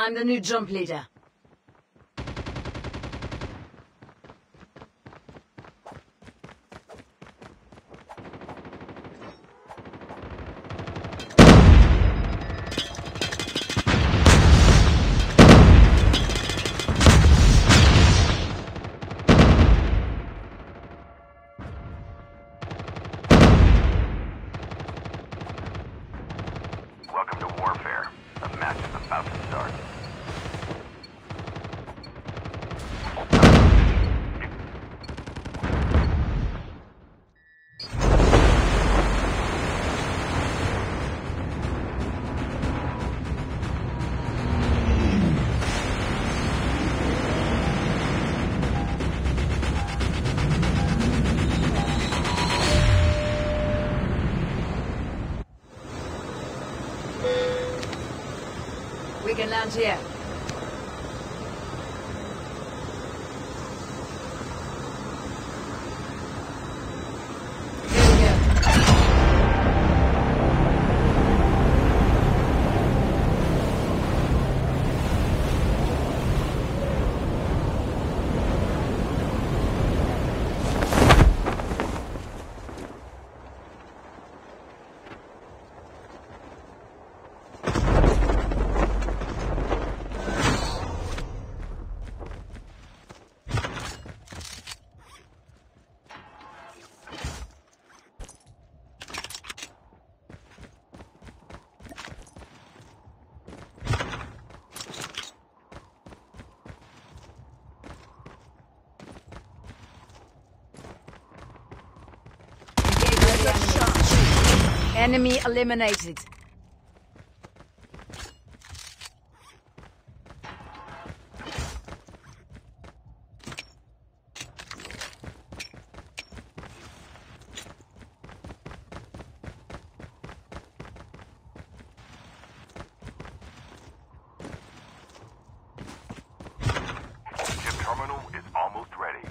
I'm the new jump leader. Welcome to Warfare. The match is about to start. We can land here. Here we go. Enemy eliminated. Chip terminal is almost ready.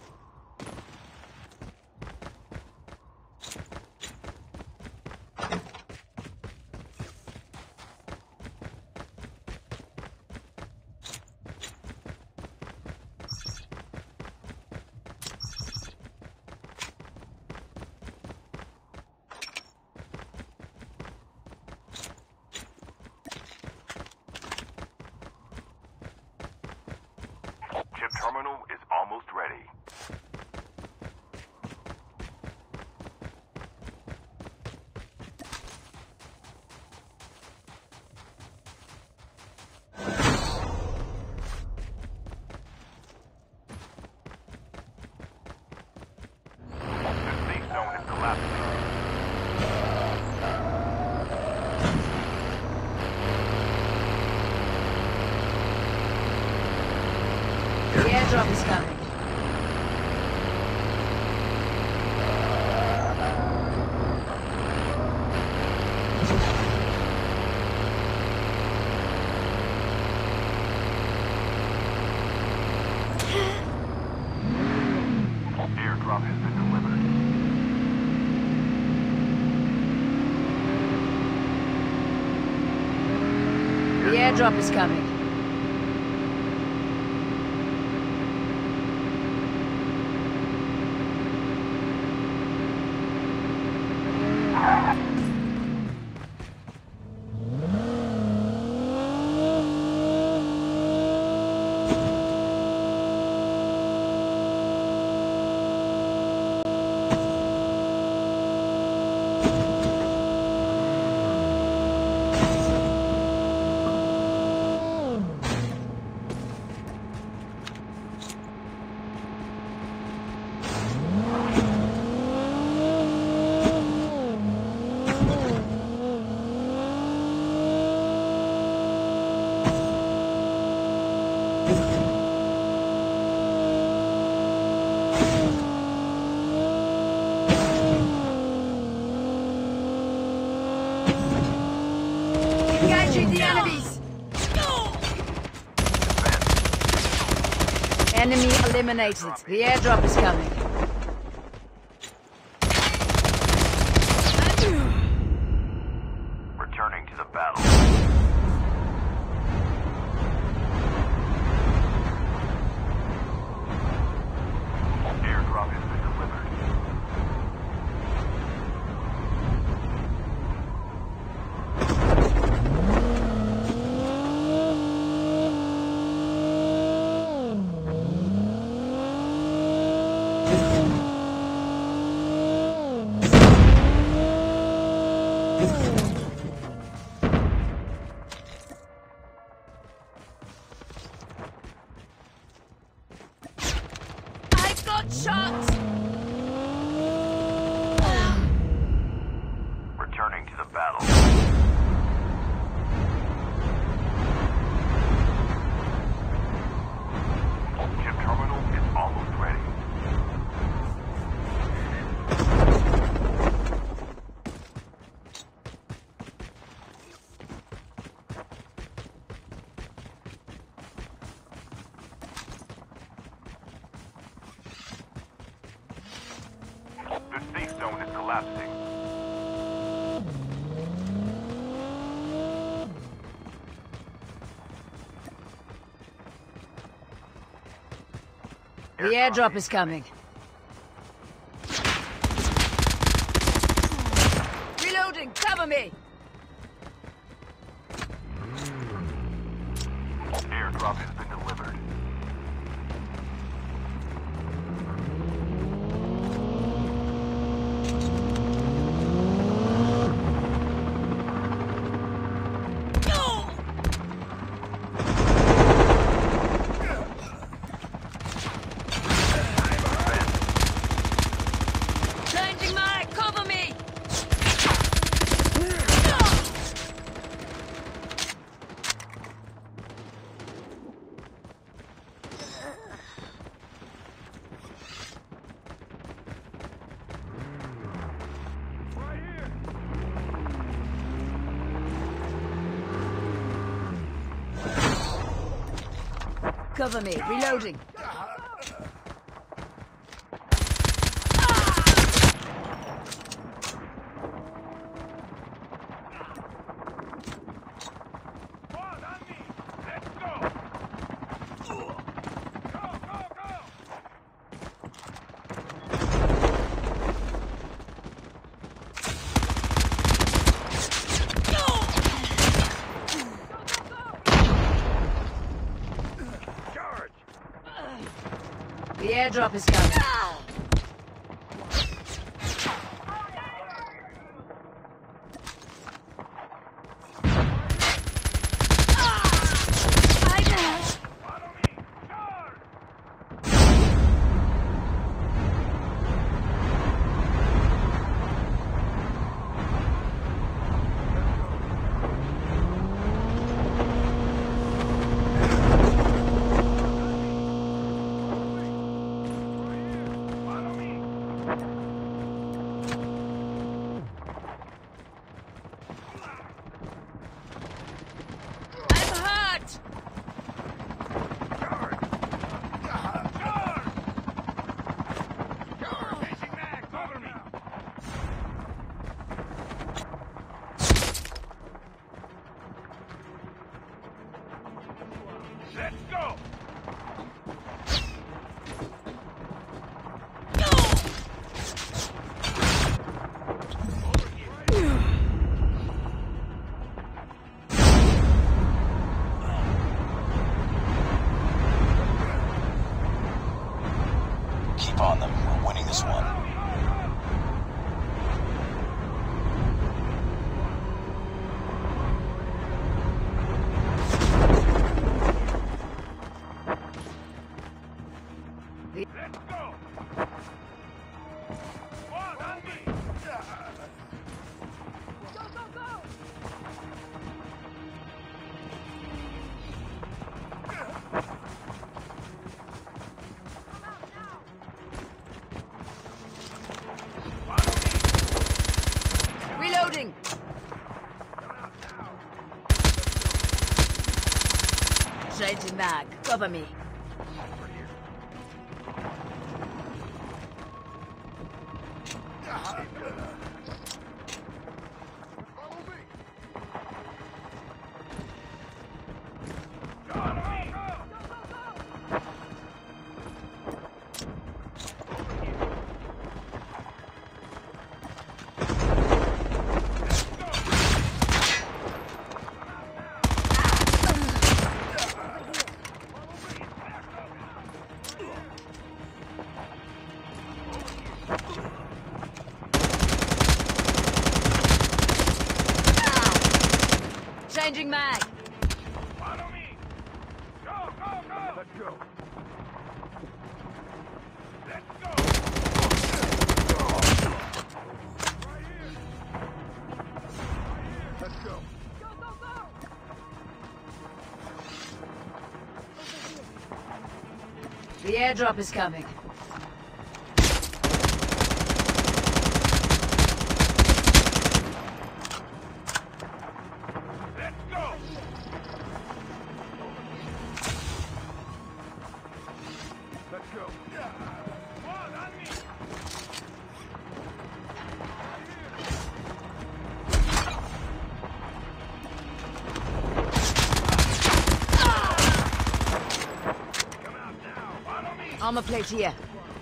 Chip terminal is almost ready. The safe zone is collapsing. The airdrop is coming. Airdrop has been delivered. The airdrop is coming. Engaging the enemies! Enemy eliminated. The airdrop is coming. Returning to the battle. got shot! Returning to the battle. Chip terminal is almost ready. The safe zone is collapsing. The airdrop is coming. Reloading! Cover me! Airdrop has been delivered. Changing mag! Cover me! Cover me! Reloading! The airdrop is coming. Let's go! Keep on them. We're winning this one. Let's go! One on me! Go, go, go! Reloading! Changing mag. Cover me. Changing mag. Follow me! Go, go, go! Let's go! Let's The airdrop is coming. Let's go! Let's go. One on me! Come out now! Follow me! Armor plate here.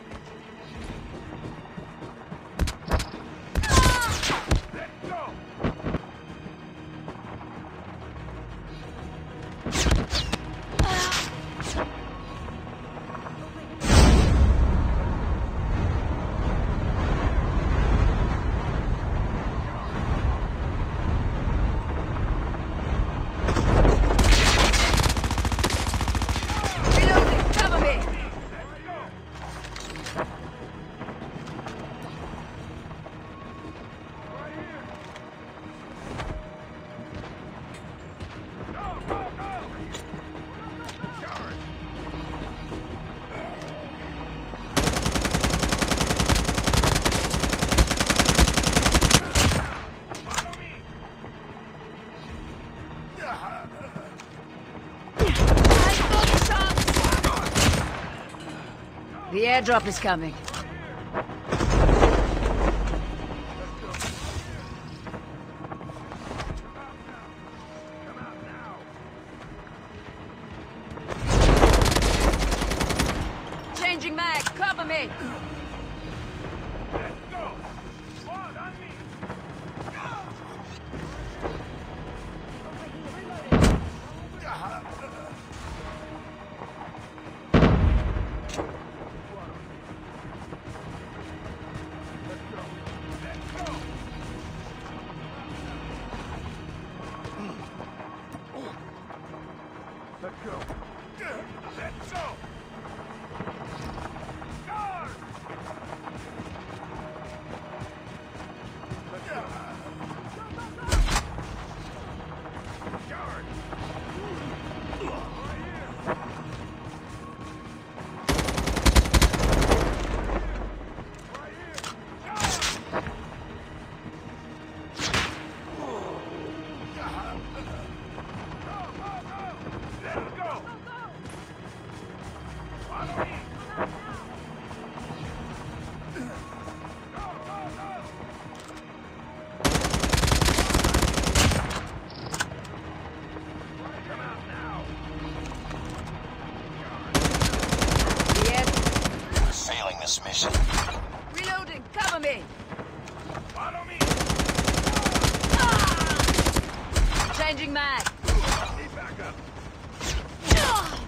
Let's go! Reloading, cover me. The airdrop is coming. Changing mag, cover me. Let's go! One on me! Let's go. Let's go. Guard! Let's go. Guard! Right here. Right here. Guard! Let's go! Follow me! Go, go, go! Come out now! The air... We're failing this mission. Reloading, cover me. Follow me! Changing mag. Need backup!